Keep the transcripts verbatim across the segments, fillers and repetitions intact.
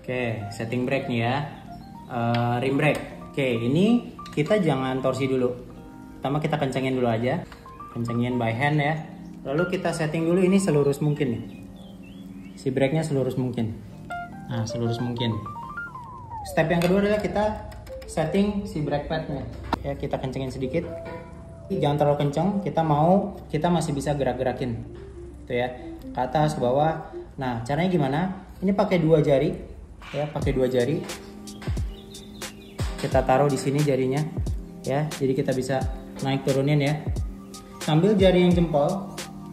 Oke, setting brake nih ya. Uh, rim brake. Oke, ini kita jangan torsi dulu. Pertama kita kencengin dulu aja. Kencengin by hand ya. Lalu kita setting dulu ini selurus mungkin nih. Si brake-nya selurus mungkin. Nah, selurus mungkin. Step yang kedua adalah kita setting si brake pad-nya. Ya, kita kencengin sedikit. Jangan terlalu kenceng, kita mau kita masih bisa gerak-gerakin. Tuh ya. Ke atas, ke bawah. Nah, caranya gimana? Ini pakai dua jari. Ya, pakai dua jari. Kita taruh di sini jarinya. Ya, jadi kita bisa naik turunin ya. Sambil jari yang jempol.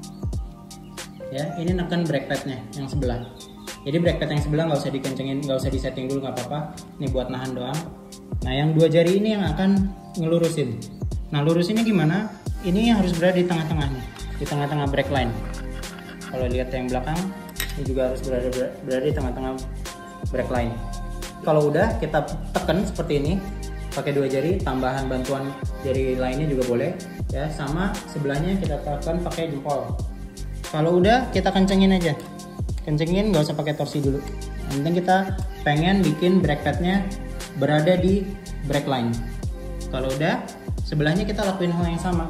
Ya, ini neken brake pad-nya yang sebelah. Jadi brake pad yang sebelah nggak usah dikencengin, nggak usah disetting dulu, nggak apa-apa. Ini buat nahan doang. Nah, yang dua jari ini yang akan ngelurusin. Nah, lurusinnya gimana? Ini harus berada di tengah-tengahnya, di tengah-tengah brake line. Kalau lihat yang belakang, ini juga harus berada berada di tengah-tengah brake line. Kalau udah kita tekan seperti ini, pakai dua jari, tambahan bantuan jari lainnya juga boleh. Ya, sama sebelahnya kita tekan pakai jempol. Kalau udah kita kencengin aja, kencengin, nggak usah pakai torsi dulu. Yang penting kita pengen bikin brake pad-nya berada di brake line. Kalau udah, sebelahnya kita lakuin hal yang sama.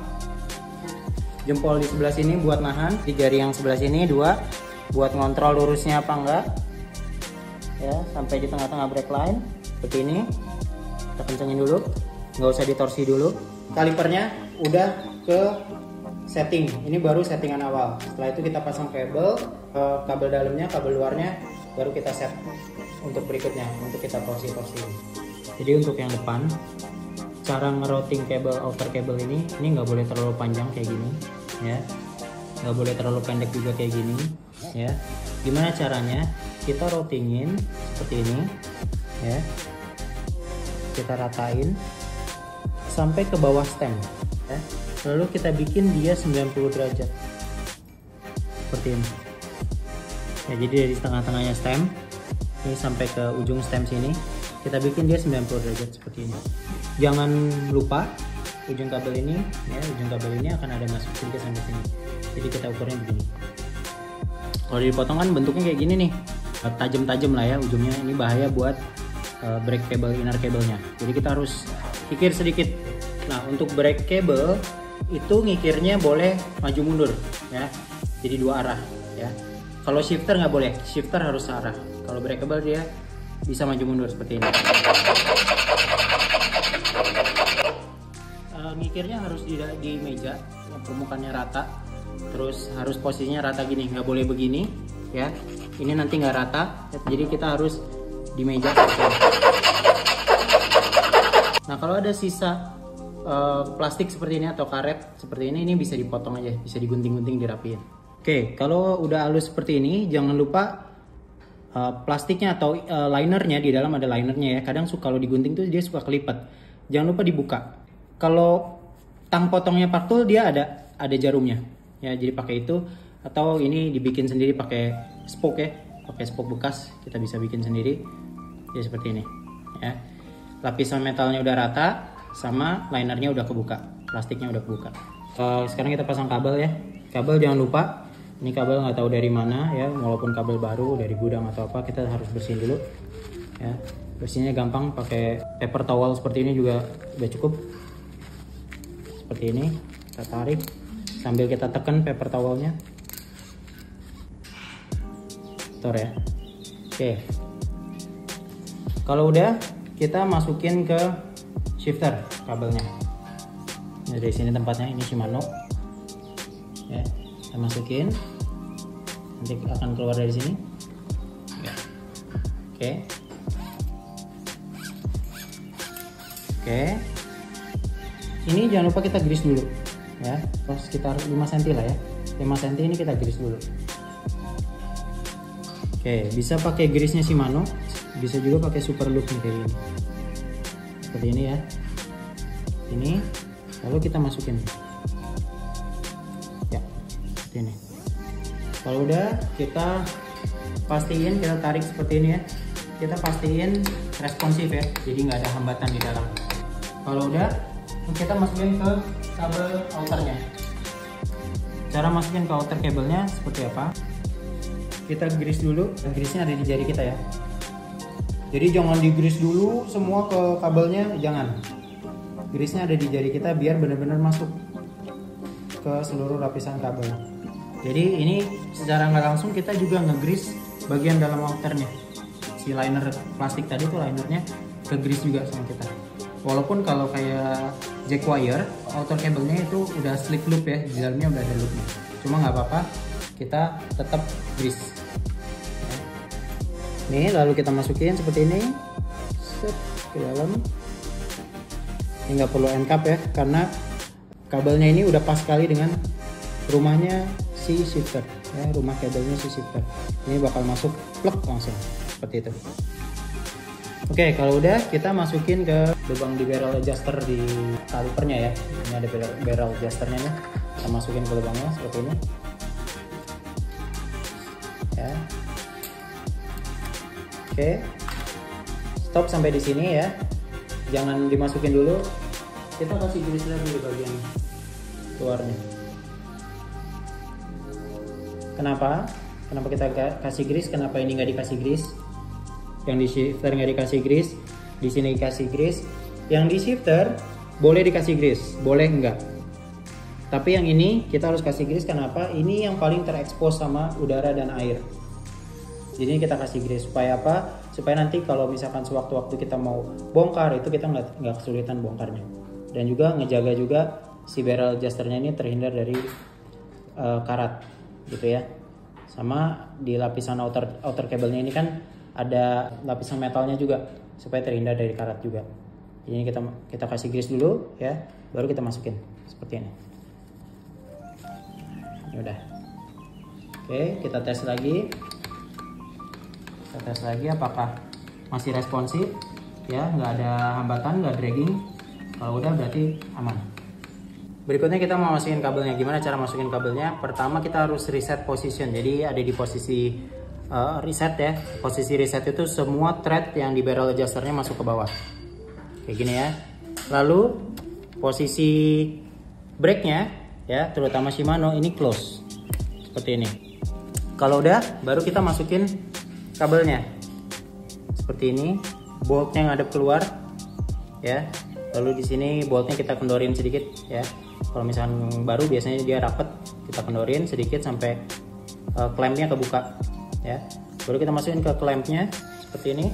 Jempol di sebelah sini buat nahan, di jari yang sebelah sini dua buat ngontrol lurusnya apa enggak. Ya, sampai di tengah-tengah brake line seperti ini. Kita kencengin dulu, nggak usah ditorsi dulu. Kalipernya udah ke setting, ini baru settingan awal. Setelah itu kita pasang kabel, kabel dalamnya, kabel luarnya, baru kita set untuk berikutnya, untuk kita torsi-torsi. Jadi untuk yang depan, cara ngerouting kabel outer kabel ini, ini nggak boleh terlalu panjang kayak gini, ya, nggak boleh terlalu pendek juga kayak gini, ya. Gimana caranya? Kita routingin seperti ini, ya. Kita ratain sampai ke bawah stem, ya. Lalu kita bikin dia sembilan puluh derajat seperti ini. Ya, jadi dari tengah-tengahnya stem ini sampai ke ujung stem sini, kita bikin dia sembilan puluh derajat seperti ini. Jangan lupa ujung kabel ini, ya, ujung kabel ini akan ada masuk sedikit sampai sini. Jadi kita ukurnya begini. Kalau dipotong kan bentuknya kayak gini nih, tajam-tajam lah ya ujungnya. Ini bahaya buat uh, brake cable, inner kabelnya. Jadi kita harus kikir sedikit. Nah, untuk brake cable itu ngikirnya boleh maju mundur, ya. Jadi dua arah, ya. Kalau shifter nggak boleh, shifter harus searah. Kalau brake cable dia bisa maju mundur seperti ini. Uh, ngikirnya harus di, di meja, permukaannya rata. Terus harus posisinya rata gini, nggak boleh begini, ya. Ini nanti nggak rata, jadi kita harus di meja. Nah, kalau ada sisa Uh, plastik seperti ini atau karet seperti ini, ini bisa dipotong aja, bisa digunting-gunting, dirapiin. Oke, kalau udah halus seperti ini, jangan lupa uh, plastiknya atau uh, linernya, di dalam ada linernya ya. Kadang suka kalau digunting tuh dia suka kelipat. Jangan lupa dibuka. Kalau tang potongnya paktul, dia ada ada jarumnya. Ya, jadi pakai itu, atau ini dibikin sendiri pakai spoke ya, pakai spoke bekas kita bisa bikin sendiri. Ya seperti ini. Ya, lapisan metalnya udah rata. Sama linernya udah kebuka, plastiknya udah kebuka. Uh, sekarang kita pasang kabel ya. Kabel jangan lupa, ini kabel nggak tahu dari mana ya, walaupun kabel baru dari gudang atau apa, kita harus bersihin dulu. Ya, bersihnya gampang, pakai paper towel seperti ini juga udah cukup. Seperti ini, kita tarik sambil kita tekan paper towelnya. Tor ya. Oke. Kalau udah, kita masukin ke shifter kabelnya. Nah, dari sini tempatnya, ini Shimano. Ya, kita masukin. Nanti akan keluar dari sini. Ya. Oke. Oke. Ini jangan lupa kita grease dulu. Ya, terus sekitar lima sentimeter lah ya. lima sentimeter ini kita grease dulu. Oke, bisa pakai grease-nya Shimano, bisa juga pakai super loop nih kayak gini. Seperti ini ya, ini lalu kita masukin ya, seperti ini. Kalau udah, kita pastiin, kita tarik seperti ini ya, kita pastiin responsif ya, jadi nggak ada hambatan di dalam. Kalau udah, kita masukin ke kabel outernya. Cara masukin ke outer kabelnya seperti apa? Kita grease dulu, grease-nya ada di jari kita ya. Jadi jangan digrease dulu semua ke kabelnya, jangan. Grease-nya ada di jari kita biar benar-benar masuk ke seluruh lapisan kabel. Jadi ini secara nggak langsung kita juga nge-grease bagian dalam outernya. Si liner plastik tadi tuh linernya ke-grease juga sama kita. Walaupun kalau kayak jack wire, outer kabelnya itu udah slip loop ya, di dalamnya udah ada loopnya. Cuma nggak apa-apa, kita tetap grease. Ya. Nih lalu kita masukin seperti ini, set ke dalam. Ini nggak perlu end cap ya, karena kabelnya ini udah pas sekali dengan rumahnya si shifter ya, rumah kabelnya si shifter. Ini bakal masuk plug langsung seperti itu. Oke, kalau udah kita masukin ke lubang di barrel adjuster di kalipernya ya. Ini ada barrel adjusternya nih. Kita masukin ke lubangnya seperti ini. Ya. Oke. Stop sampai di sini ya. Jangan dimasukin dulu. Kita kasih grease lagi di bagian luarnya. Kenapa? Kenapa kita kasih grease? Kenapa ini nggak dikasih grease? Yang di shifter nggak dikasih grease, di sini dikasih grease. Yang di shifter boleh dikasih grease, boleh enggak. Tapi yang ini kita harus kasih grease. Kenapa? Ini yang paling terekspos sama udara dan air. Jadi kita kasih grease supaya apa? Supaya nanti kalau misalkan sewaktu-waktu kita mau bongkar itu kita nggak nggak kesulitan bongkarnya. Dan juga ngejaga juga si barrel adjusternya ini terhindar dari uh, karat, gitu ya. Sama di lapisan outer outer kabelnya ini kan ada lapisan metalnya juga supaya terhindar dari karat juga. Jadi kita kita kasih grease dulu ya, baru kita masukin seperti ini. Ini udah. Oke, kita tes lagi. Kita tes lagi apakah masih responsif ya, nggak ada hambatan, nggak dragging. Kalau udah berarti aman. Berikutnya kita mau masukin kabelnya. Gimana cara masukin kabelnya? Pertama kita harus reset position. Jadi ada di posisi uh, reset ya. Posisi reset itu semua thread yang di barrel adjusternya masuk ke bawah. Kayak gini ya. Lalu posisi brake-nya ya, terutama Shimano ini close. Seperti ini. Kalau udah, baru kita masukin kabelnya. Seperti ini. Boltnya ngadep keluar ya. Lalu di sini boltnya kita kendorin sedikit ya. Kalau misalnya baru biasanya dia rapet, kita kendorin sedikit sampai uh, klampnya kebuka ya. Baru kita masukin ke klampnya seperti ini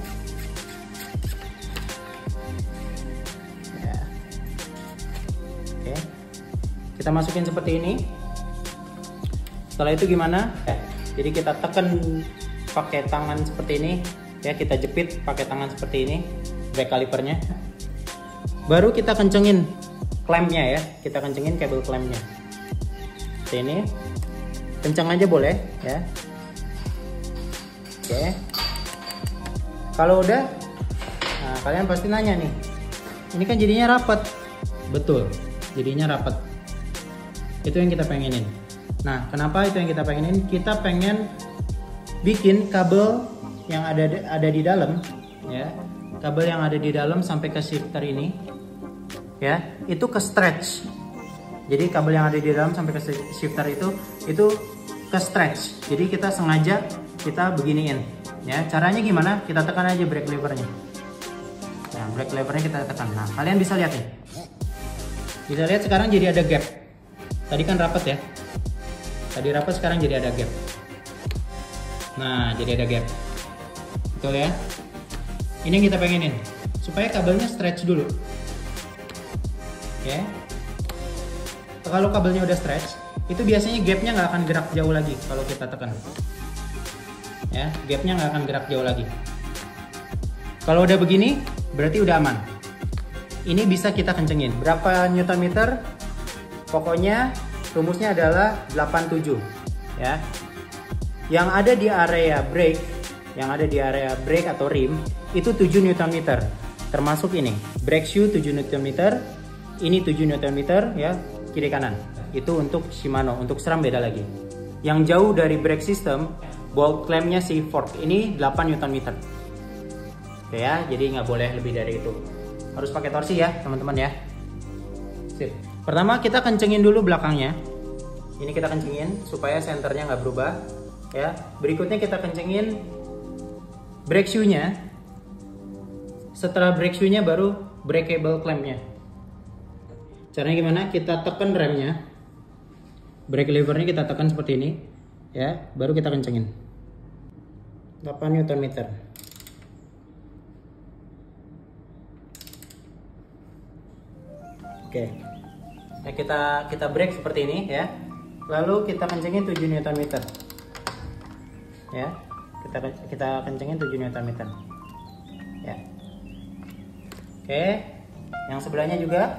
ya. Oke, kita masukin seperti ini. Setelah itu gimana ya, jadi kita tekan pakai tangan seperti ini ya, kita jepit pakai tangan seperti ini brake calipernya. Baru kita kencengin klampnya ya, kita kencengin kabel klampnya seperti ini. Kencang aja boleh ya. Oke, kalau udah, nah kalian pasti nanya nih, ini kan jadinya rapat. Betul, jadinya rapat. Itu yang kita pengenin. Nah, kenapa itu yang kita pengenin? Kita pengen bikin kabel yang ada ada di dalam ya, kabel yang ada di dalam sampai ke shifter ini ya, itu ke stretch. Jadi kabel yang ada di dalam sampai ke shifter itu itu ke stretch. Jadi kita sengaja kita beginiin ya. Caranya gimana? Kita tekan aja brake levernya. Nah, brake levernya kita tekan. Nah, kalian bisa lihat nih. Bisa lihat sekarang jadi ada gap. Tadi kan rapat ya. Tadi rapat, sekarang jadi ada gap. Nah, jadi ada gap. Betul ya? Ini yang kita pengenin. Supaya kabelnya stretch dulu. Ya, kalau kabelnya udah stretch, itu biasanya gapnya nggak akan gerak jauh lagi kalau kita tekan. Ya, gapnya nggak akan gerak jauh lagi. Kalau udah begini, berarti udah aman. Ini bisa kita kencengin. Berapa newton meter? Pokoknya rumusnya adalah delapan puluh tujuh. Ya, yang ada di area brake, yang ada di area brake atau rim itu tujuh newton meter. Termasuk ini, brake shoe tujuh newton meter. Ini tujuh newton meter ya, kiri kanan. Itu untuk Shimano, untuk SRAM beda lagi. Yang jauh dari brake system, bolt clampnya si fork ini delapan newton meter. Oke ya, jadi nggak boleh lebih dari itu. Harus pakai torsi ya teman-teman ya. Sip. Pertama kita kencengin dulu belakangnya. Ini kita kencengin supaya senternya nggak berubah ya. Berikutnya kita kencengin brake shoe-nya setelah brake shoe-nya baru breakable clampnya. Caranya gimana? Kita tekan remnya, brake levernya kita tekan seperti ini, ya, baru kita kencengin. delapan newton meter. Oke, nah, kita kita brake seperti ini ya. Lalu kita kencengin tujuh newton meter. Ya, kita kita kencengin tujuh newton meter. Ya. Oke, yang sebelahnya juga.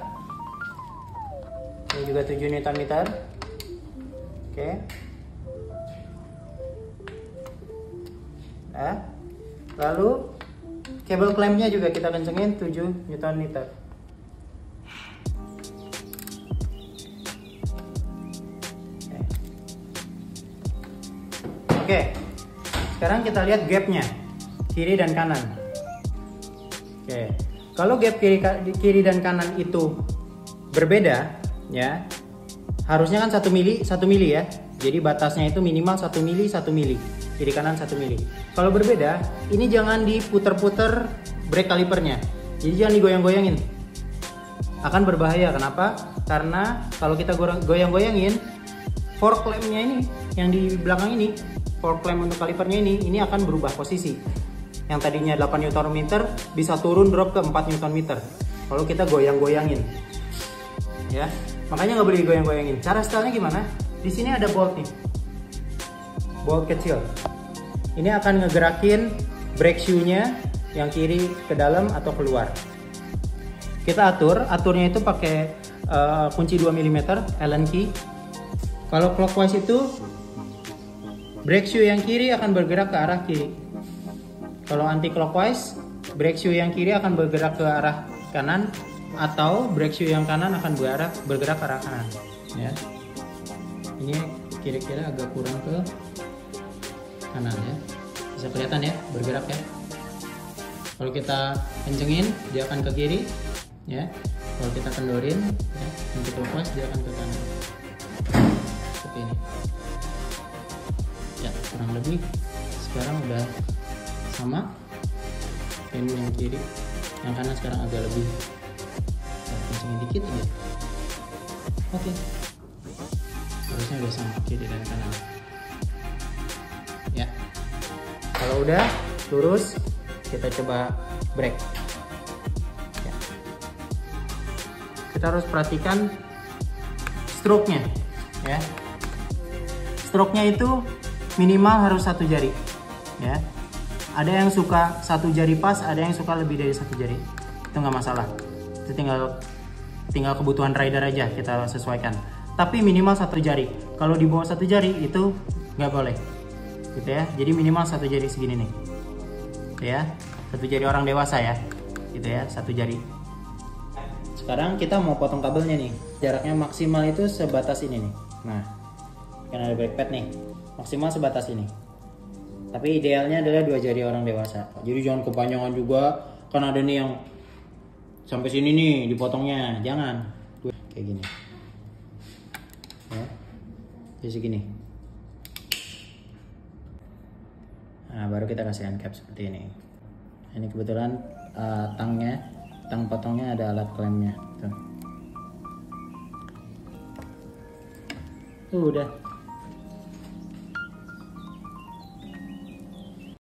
Ini juga tujuh newton meter. Oke. Nah, lalu kabel clampnya juga kita kencengin tujuh newton meter. Oke, sekarang kita lihat gapnya kiri dan kanan. Oke, kalau gap kiri kiri dan kanan itu berbeda, ya, harusnya kan satu mili satu mili ya. Jadi batasnya itu minimal satu mili satu mili, kiri kanan satu mili. Kalau berbeda, ini jangan diputer-puter brake kalipernya. Jadi jangan digoyang-goyangin. Akan berbahaya. Kenapa? Karena kalau kita goyang-goyangin, fork clampnya ini yang di belakang ini, fork clamp untuk kalipernya ini, ini akan berubah posisi. Yang tadinya delapan newton meter bisa turun drop ke empat newton meter. Kalau kita goyang-goyangin, ya, makanya nggak boleh digoyang-goyangin. Cara stylenya gimana? Di sini ada bolt nih, bolt kecil. Ini akan ngegerakin brake shoe-nya yang kiri ke dalam atau keluar. Kita atur, aturnya itu pakai uh, kunci dua milimeter, Allen key. Kalau clockwise itu brake shoe yang kiri akan bergerak ke arah kiri. Kalau anti clockwise, brake shoe yang kiri akan bergerak ke arah kanan, atau brake shoe yang kanan akan bergerak bergerak ke arah kanan. Ya, ini kira-kira agak kurang ke kanan ya. Bisa kelihatan ya, bergerak ya. Kalau kita kencengin, dia akan ke kiri. Ya, kalau kita kendorin, ya, anti clockwise dia akan ke kanan. Seperti ini. Ya, kurang lebih sekarang udah sama. Ini yang kiri, yang kanan sekarang agak lebih kencengin dikit aja. Oke, harusnya udah sama kiri dan kanan. Ya, kalau udah lurus, kita coba brake. Ya. Kita harus perhatikan stroke-nya, ya. Stroke-nya itu minimal harus satu jari, ya. Ada yang suka satu jari pas, ada yang suka lebih dari satu jari. Itu nggak masalah. Itu tinggal tinggal kebutuhan rider aja kita sesuaikan. Tapi minimal satu jari. Kalau di bawah satu jari itu nggak boleh, gitu ya. Jadi minimal satu jari segini nih, gitu ya. Satu jari orang dewasa ya, gitu ya. Satu jari. Sekarang kita mau potong kabelnya nih. Jaraknya maksimal itu sebatas ini nih. Nah, kan ada brake pad nih. Maksimal sebatas ini. Tapi idealnya adalah dua jari orang dewasa. Jadi jangan kepanjangan juga. Kan ada nih yang sampai sini nih dipotongnya. Jangan. Kayak gini. Ya. Jadi segini. Nah, baru kita kasih end cap seperti ini. Ini kebetulan uh, tangnya, tang potongnya ada alat klaimnya. Tuh. Uh, udah.